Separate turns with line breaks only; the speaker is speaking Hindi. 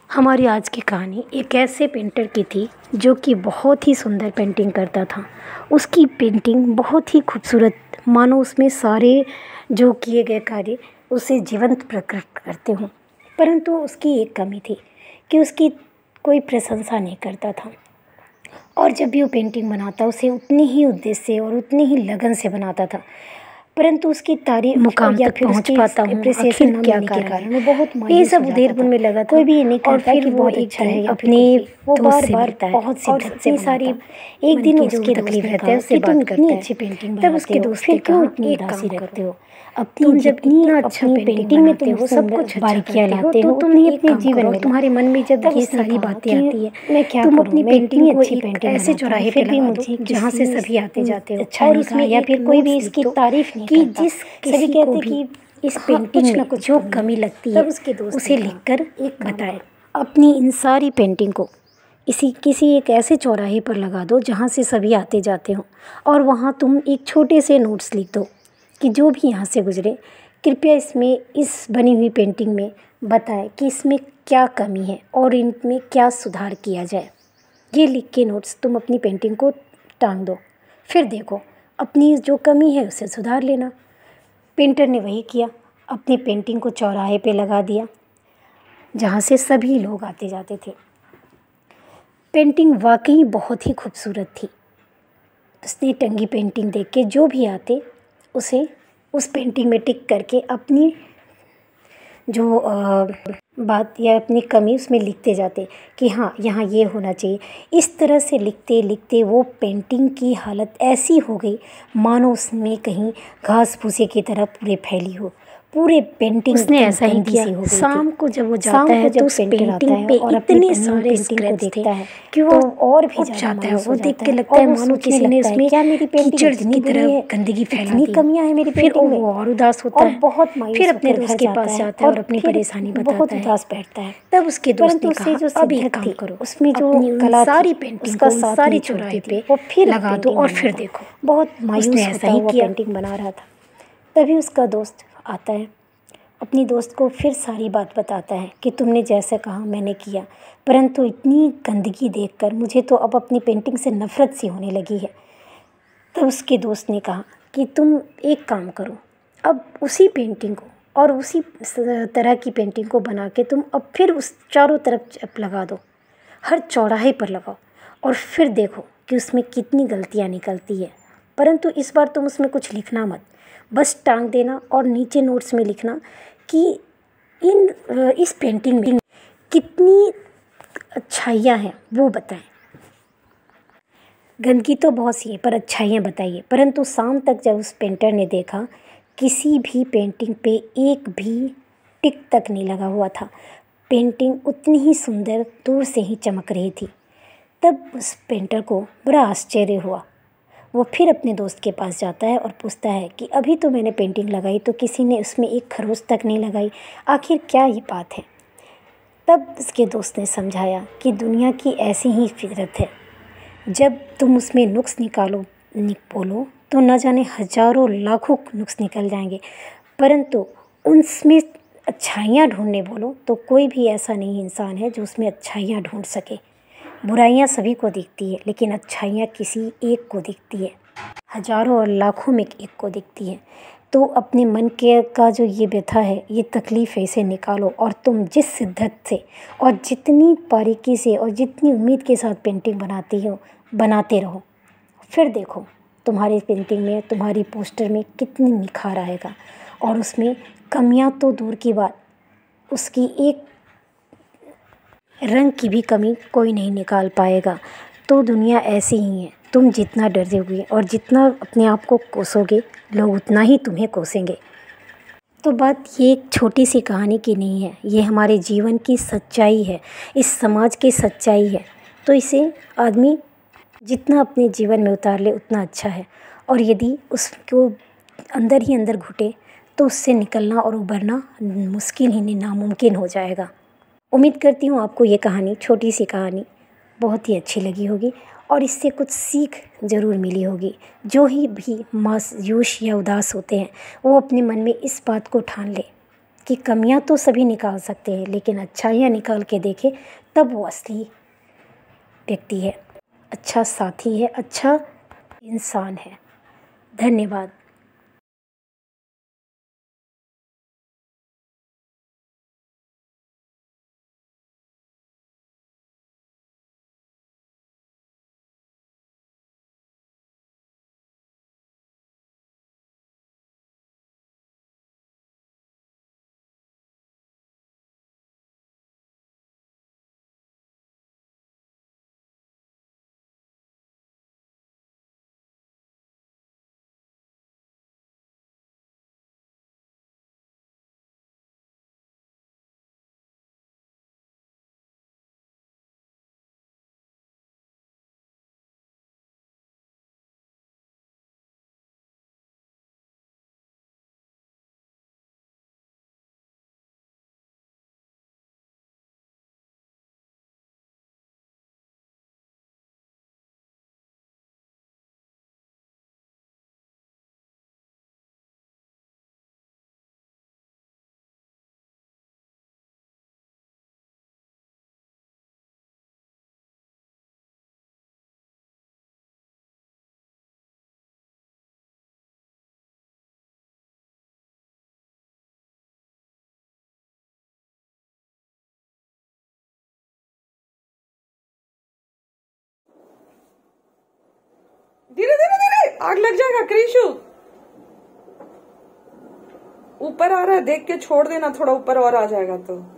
हमारी आज की कहानी एक ऐसे पेंटर की थी जो कि बहुत ही सुंदर पेंटिंग करता था। उसकी पेंटिंग बहुत ही खूबसूरत, मानो उसमें सारे जो किए गए कार्य उसे जीवंत प्रकट करते हों। परंतु उसकी एक कमी थी कि उसकी कोई प्रशंसा नहीं करता था, और जब भी वो पेंटिंग बनाता उसे उतनी ही उद्देश्य से और उतनी ही लगन से बनाता था, परंतु उसकी तारीफ
मुकाम
या
तक
फिर
पहुंच
उसकी
पाता हूँ,
एप्रिसिएशन
आखिर
न
क्या
मिलने के
कारण
कारण
है।
वो बहुत
ये
मायूस
सब
हो जाता
उधेड़बुन
था।
में लगा था।
कोई भी ये नहीं
और
कहता
फिर
कि
वो
बहुत
एक
अच्छा
दिन
है या फिर
अपने
कुछ भी। वो
दोस्त
बार
से
बार
मिलता है
बहुत
और
शिद्दत से
इतनी सारी
बनाता। एक
मन
दिन
की जो
उसके दोस्त
तकलीफ
ने
रहता है
कहा
उससे
कि तुम
बात
इतनी
करता है।
अच्छी पेंटिंग
तब उसके
बनाते हो,
दोस्त
फिर
ने
क्यों
कहा
इतनी
एक
उदासी
काम
रखते
करो,
हो? अपनी
तुम जब
जितनी
इतना अच्छा
अपनी
पेंटिंग
में
बनाते
तुम
हो,
सब
सब
कुछ
कुछ
बारीकियाँ
करते हो,
लाते
तो
हो,
तुम
उतनी
एक
अपने
काम
जीवन
करो।
में तुम्हारे मन में जब
तब
ये
उसने
सारी
कहा
बातें
कि
आती है,
मैं क्या
तुम
करूँ,
अपनी
मैं इतनी
पेंटिंग को
अच्छी
एक
पेंटिंग
ऐसे
बनाता हूँ,
चौराहे पे
फिर भी
लगा दो
मुझे
जहाँ से
किसी
सभी आते जाते हो,
अच्छा
और
नहीं कहा
उसमें
या
एक
फिर कोई
नोट्स
भी
लिख
इसकी
दो
तारीफ नहीं
कि
करता।
जिस
सभी
किसी को
कहते
भी
कि
इस
हाँ,
पेंटिंग
कुछ ना
में
कुछ
जो
कमी है।
कमी लगती है
तब उसके दोस्त
उसे
ने कहा,
लिखकर
एक काम
बताएं।
करो।
अपनी इन सारी पेंटिंग को किसी एक ऐसे चौराहे पर लगा दो जहाँ से सभी आते जाते हों, और वहाँ तुम एक छोटे से नोट्स लिख दो कि जो भी यहाँ से गुजरे कृपया इसमें इस बनी हुई पेंटिंग में बताएं कि इसमें क्या कमी है और इनमें क्या सुधार किया जाए। ये लिख के नोट्स तुम अपनी पेंटिंग को टांग दो, फिर देखो अपनी जो कमी है उसे सुधार लेना। पेंटर ने वही किया, अपनी पेंटिंग को चौराहे पे लगा दिया जहाँ से सभी लोग आते जाते थे। पेंटिंग वाकई बहुत ही खूबसूरत थी। उसने टंगी पेंटिंग देख के जो भी आते उसे उस पेंटिंग में टिक करके अपनी जो बात या अपनी कमी उसमें लिखते जाते कि हाँ यहाँ ये होना चाहिए। इस तरह से लिखते लिखते वो पेंटिंग की हालत ऐसी हो गई मानो उसमें कहीं घास भूसे की तरह पूरे फैली हो। पूरे पेंटिंग उसने ऐसा ही गंदी किया।
सी हो गई
शाम
थी।
को जब वो
शाम
जाता है
को
तो
जब
उस
पेंटर आता
पेंटिंग
है
पे
और अपनी
इतने
बनी हुई
सारे
पेंटिंग को
स्क्रैच थे
देखता है
कि वो
तो और भी
उठ
ज़्यादा
जाता है।
मायूस
वो
हो
देख
जाता
के
है
लगता
और
है
वो
मानो
सोचने
किसी ने
लगता है
उसमें
क्या मेरी पेंटिंग
कीचड़
इतनी
की
बुरी
तरह
है,
गंदगी फैला
इतनी
दी हो।
कमियां हैं मेरी
फिर
पेंटिंग में।
वो और उदास होता
और
है।
बहुत मायूस
फिर अपने
होकर घर
दोस्त के
जाता
पास
है
जाता है और
और
अपनी
फिर
परेशानी
बहुत
बताता है।
उदास बैठता है।
तब उसके दोस्त
परंतु
ने
उससे
कहा
जो
अब एक
शिद्दत
काम
थी,
करो,
उसमें जो
अपनी उन
कला
सारी
थी,
पेंटिंग
उसका
को उन
साथ
सारी
नहीं
चौराहे
छोड़ती
पे
थी। वो फिर
लगा दो
पेंटिंग
और फिर
बनाता,
देखो।
बहुत
उसने
मायूस
ऐसा
होता
ही
हुआ
किया।
पेंटिंग बना रहा था। तभी उसका दोस्त आता है, अपनी दोस्त को फिर सारी बात बताता है कि तुमने जैसा कहा मैंने किया, परंतु इतनी गंदगी देखकर मुझे तो अब अपनी पेंटिंग से नफ़रत सी होने लगी है। तब उसके दोस्त ने कहा कि तुम एक काम करो, अब उसी पेंटिंग को और उसी तरह की पेंटिंग को बना के तुम अब फिर उस चारों तरफ लगा दो, हर चौराहे पर लगाओ, और फिर देखो कि उसमें कितनी गलतियाँ निकलती है। परंतु इस बार तुम उसमें कुछ लिखना मत, बस टांग देना और नीचे नोट्स में लिखना कि इस पेंटिंग में कितनी अच्छाइयाँ हैं वो बताएं। गंदगी तो बहुत सी है पर अच्छाइयाँ बताइए। परंतु शाम तक जब उस पेंटर ने देखा किसी भी पेंटिंग पे एक भी टिक तक नहीं लगा हुआ था, पेंटिंग उतनी ही सुंदर दूर से ही चमक रही थी। तब उस पेंटर को बड़ा आश्चर्य हुआ। वो फिर अपने दोस्त के पास जाता है और पूछता है कि अभी तो मैंने पेंटिंग लगाई तो किसी ने उसमें एक खरोंच तक नहीं लगाई, आखिर क्या ये बात है? तब उसके दोस्त ने समझाया कि दुनिया की ऐसी ही फितरत है, जब तुम उसमें नुक्स बोलो तो न जाने हजारों लाखों नुक्स निकल जाएंगे, परंतु उनमें अच्छाइयाँ ढूंढने बोलो तो कोई भी ऐसा नहीं इंसान है जो उसमें अच्छाइयाँ ढूंढ सके। बुराइयाँ सभी को दिखती है लेकिन अच्छाइयाँ किसी एक को दिखती है, हजारों और लाखों में एक को दिखती है। तो अपने मन के का जो ये व्यथा है, ये तकलीफ़ है, इसे निकालो और तुम जिस शिद्दत से और जितनी बारीकी से और जितनी उम्मीद के साथ पेंटिंग बनाती हो बनाते रहो। फिर देखो तुम्हारी पेंटिंग में, तुम्हारी पोस्टर में कितनी निखार आएगा, और उसमें कमियां तो दूर की बात, उसकी एक रंग की भी कमी कोई नहीं निकाल पाएगा। तो दुनिया ऐसी ही है, तुम जितना डरोगे और जितना अपने आप को कोसोगे, लोग उतना ही तुम्हें कोसेंगे। तो बात ये एक छोटी सी कहानी की नहीं है, ये हमारे जीवन की सच्चाई है, इस समाज की सच्चाई है। तो इसे आदमी जितना अपने जीवन में उतार ले उतना अच्छा है, और यदि उसको अंदर ही अंदर घुटे तो उससे निकलना और उभरना मुश्किल ही नहीं, नामुमकिन हो जाएगा। उम्मीद करती हूँ आपको ये कहानी, छोटी सी कहानी, बहुत ही अच्छी लगी होगी और इससे कुछ सीख ज़रूर मिली होगी। जो ही भी मायूस या उदास होते हैं वो अपने मन में इस बात को ठान ले
कि कमियां तो सभी निकाल सकते हैं, लेकिन अच्छाइयाँ निकाल के देखें तब वो असली व्यक्ति है, अच्छा साथी है, अच्छा इंसान है। धन्यवाद।
धीरे धीरे धीरे, आग लग जाएगा क्रिशु। ऊपर आ रहा है, देख के छोड़ देना, थोड़ा ऊपर और आ जाएगा तो।